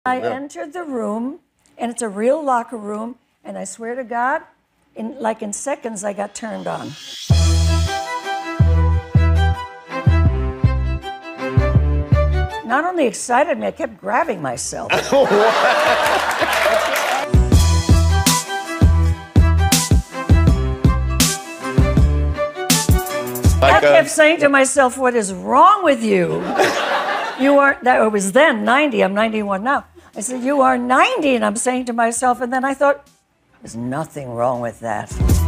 I entered the room, and it's a real locker room, and I swear to God, in seconds, I got turned on. Not only excited me, I kept grabbing myself. I kept saying to myself, what is wrong with you? You are, that was then 90, I'm 91 now. I said, you are 90, and I'm saying to myself, and then I thought, there's nothing wrong with that.